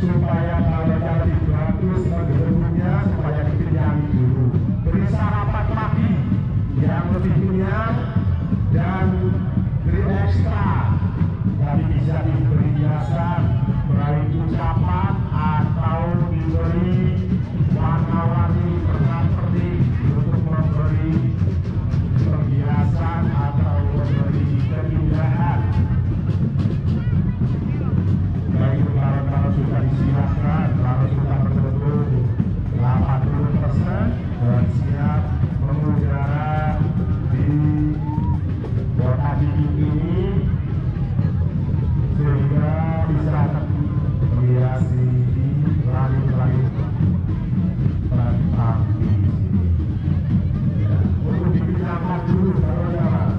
supaya kalau yang lebih bagus menggeraknya supaya dikenyang dulu. Beri sarapan pagi yang lebih kenyang dan beri ekstra. Tapi bisa diberi hiasan, baik ucapan atau diberi warna-warni pernak-pernik untuk memberi perhiasan atau memberi keindahan. Baik kalau sudah disiapkan, kalau sudah berbentuk 80% dan siap mengudara di kota dingin ini, sehingga bisa menghiasi langit-langit tentang di sini. Ya, untuk dipindahkan dulu kalau ya Mas.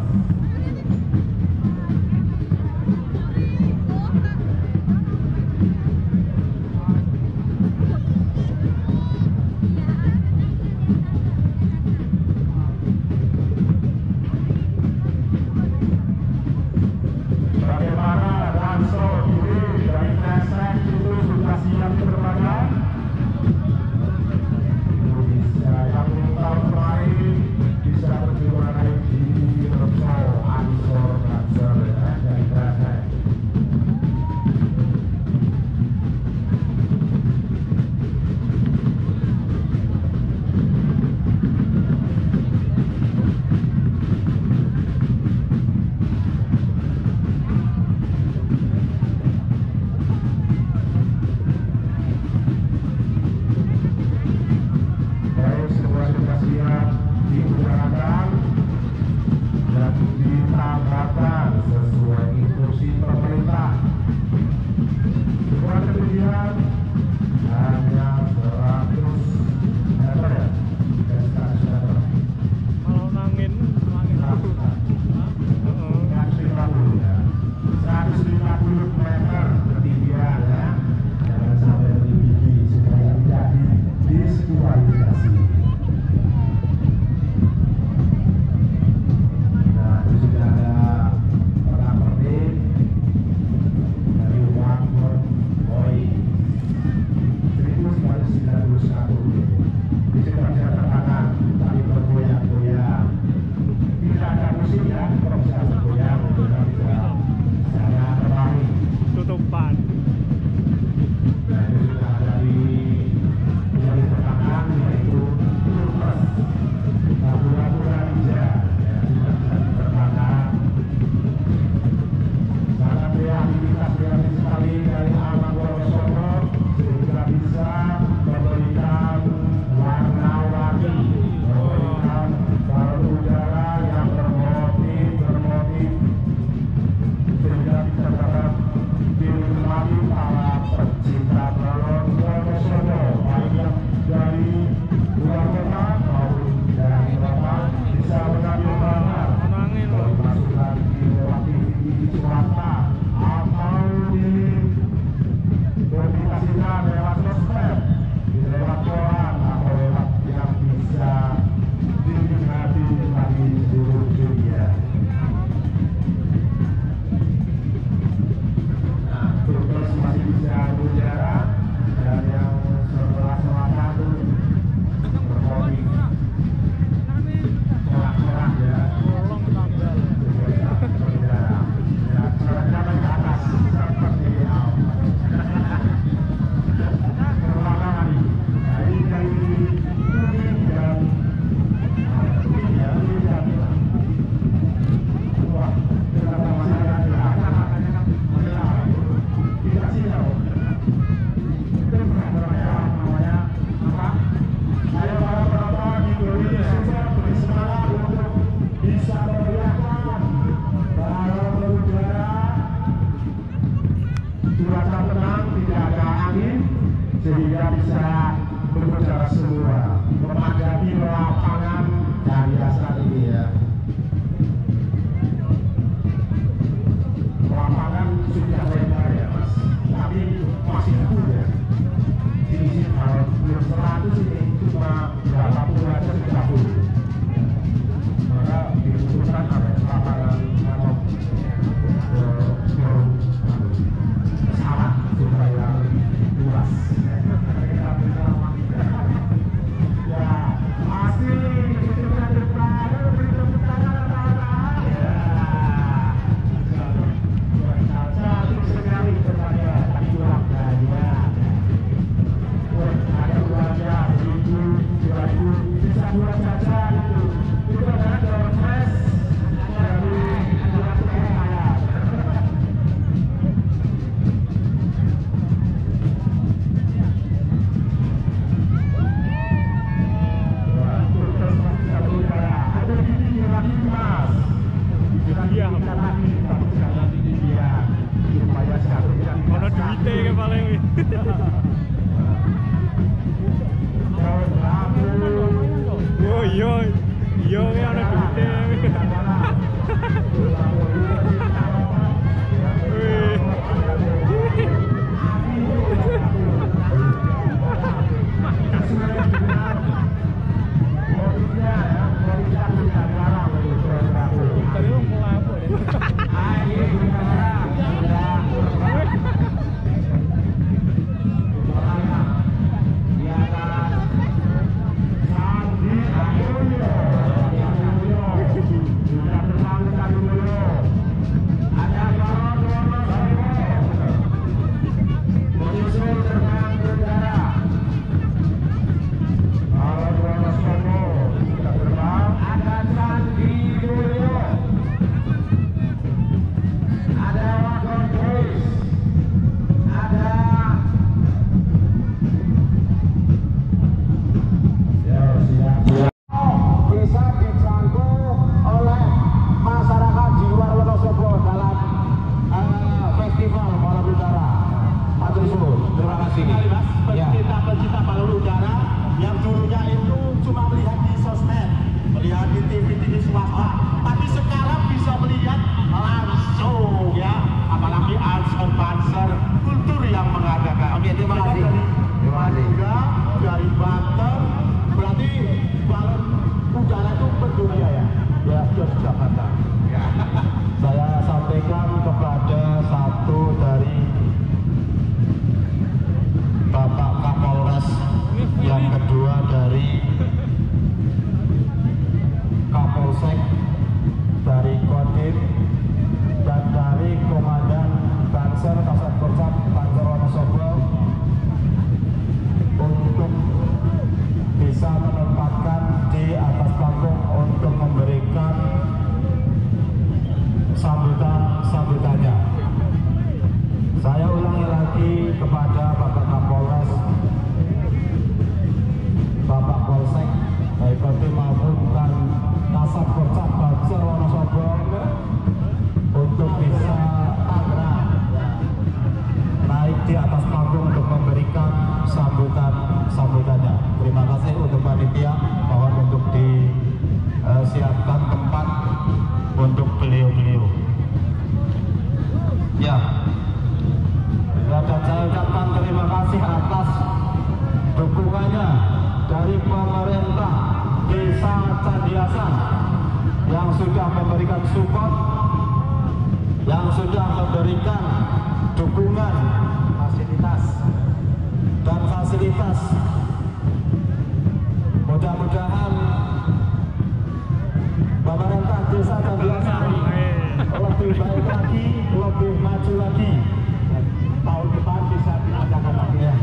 Sehingga bisa berbicara semua, memadati lapangan dan biasa ini ya. Lapangan sudah lebar ya Mas, tapi masih full ya. Di kalau belum 100 ini cuma berapa puluh aja sudah full. Maka dibutuhkan lapangan atau pesawat supaya lebih luas. Oh iya, iya ana duite. Pecinta balon udara yang dulunya itu cuma melihat di sosmed, melihat di TV swasta, tapi sekarang bisa melihat langsung ya, apalagi Panzer Kultur yang mengadakan. Oke, terima kasih. Juga dari Banten, berarti balon udara itu berdunia ya? Ya, sudah Jakarta. Ya. Saya sampaikan kepada satu dari Bapak Kapolres, yang kedua dari Kapolsek, dari Kodim, dan dari Komandan Banser Kasat Korcap Panzer Wonosobo untuk bisa menempatkan di atas panggung untuk memberikan sambutannya. Saya ulangi lagi kepada Bapak Kapolres, Bapak Polsek, baik Kodim maupun Kasat Korcap Banser Wonosobo untuk bisa naik di atas panggung untuk memberikan sambutannya. Terima kasih untuk panitia, mohon untuk disiapkan tempat untuk beliau-beliau. Ya. Dan saya ucapkan terima kasih atas dukungannya dari pemerintah Desa Candiasan yang sudah memberikan support, yang sudah memberikan dukungan fasilitas. Mudah-mudahan pemerintah Desa Candiasan lebih baik lagi, lebih maju lagi. Tahun depan bisa diadakan lagi ya.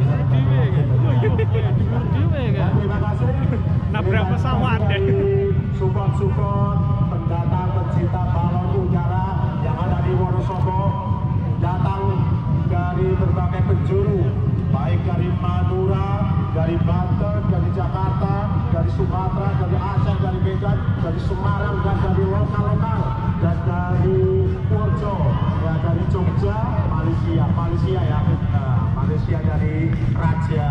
Terima kasih. Nabrak pesawat deh. Support pendatang pecinta balon udara yang ada di Wonosobo, datang dari berbagai penjuru, baik dari Madura, dari Banten, dari Jakarta, dari Sumatera, dari Aceh, dari Medan, dari Semarang, dan dari lokal-lokal, dan dari Purjo, ya, dari Jogja, Malaysia ya, Malaysia dari Raja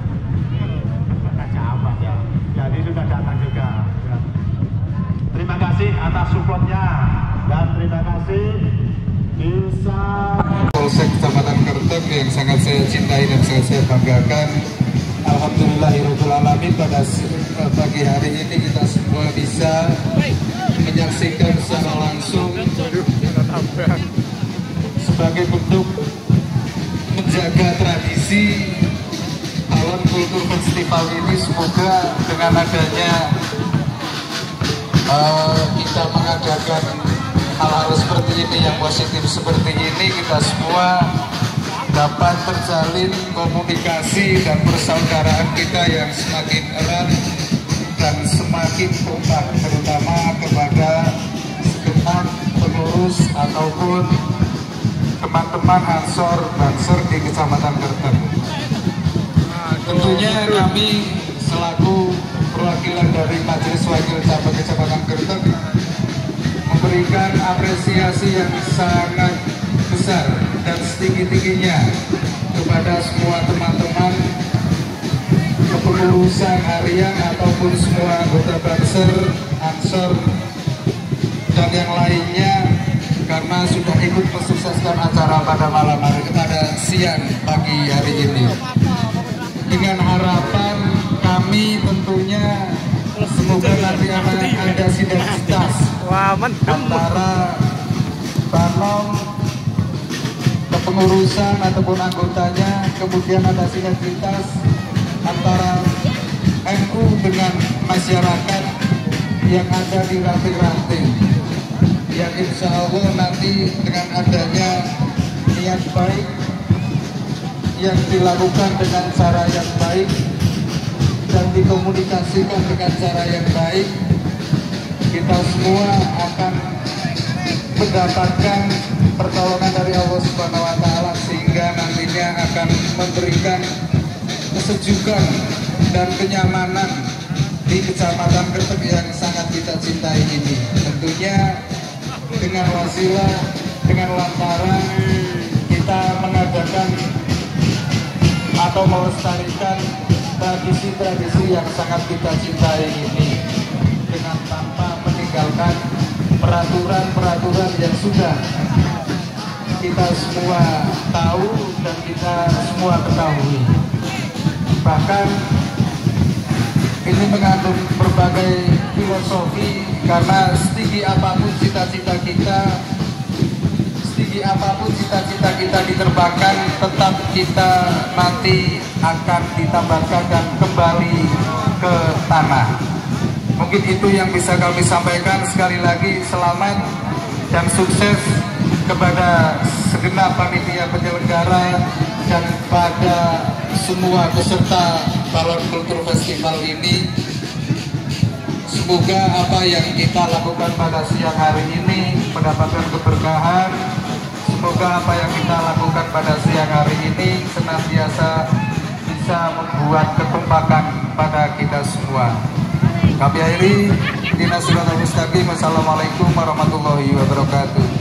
Ampat ya, jadi sudah datang juga. Terima kasih atas supportnya, dan terima kasih bisa Polsek Kecamatan Kerteng yang sangat saya cintai dan sangat saya banggakan. Alhamdulillahirobbilalamin, pada pagi hari ini kita semua bisa menyaksikan secara langsung sebagai bentuk menjaga tradisi Balon Kultur Festival ini. Semoga dengan adanya kita mengadakan hal-hal seperti ini, yang positif seperti ini, kita semua dapat terjalin komunikasi dan persaudaraan kita yang semakin erat dan semakin kompak, terutama kepada segenap pengurus ataupun teman-teman Ansor Banser di Kecamatan Kerteng. Tentunya kami selaku perwakilan dari Majelis Wakil Camat Kecamatan Kerteng memberikan apresiasi yang sangat besar dan setinggi-tingginya kepada semua teman-teman kepengurusan harian ataupun semua anggota Banser, Ansor dan yang lainnya, karena sudah ikut mensukseskan acara pada malam hari, pada siang pagi hari ini. Dengan harapan kami tentunya semoga nanti ada sinergitas antara Banom, kepengurusan ataupun anggotanya, kemudian ada sinergitas antara NU dengan masyarakat yang ada di ranting-ranting, yang insya Allah nanti dengan adanya niat baik yang dilakukan dengan cara yang baik dan dikomunikasikan dengan cara yang baik, kita semua akan mendapatkan pertolongan dari Allah Subhanahu wa Ta'ala, sehingga nantinya akan memberikan kesejukan dan kenyamanan di Kecamatan Kreteg yang sangat kita cintai ini. Tentunya dengan wasilah, dengan lantaran kita mengadakan atau melestarikan tradisi-tradisi yang sangat kita cintai ini, dengan tanpa meninggalkan peraturan-peraturan yang sudah kita semua tahu dan kita semua ketahui. Bahkan ini mengandung berbagai filosofi, karena setinggi apapun cita-cita kita, setinggi apapun cita-cita kita diterbangkan, tetap kita nanti akan ditambahkan dan kembali ke tanah. Mungkin itu yang bisa kami sampaikan. Sekali lagi selamat dan sukses kepada segenap panitia penyelenggara dan pada semua peserta Balon Kultur Festival ini. Semoga apa yang kita lakukan pada siang hari ini mendapatkan keberkahan. Semoga apa yang kita lakukan pada siang hari ini senantiasa bisa membuat kekompakan pada kita semua. Kami akhiri, Dina Suratul Mustaqim. Wassalamualaikum warahmatullahi wabarakatuh.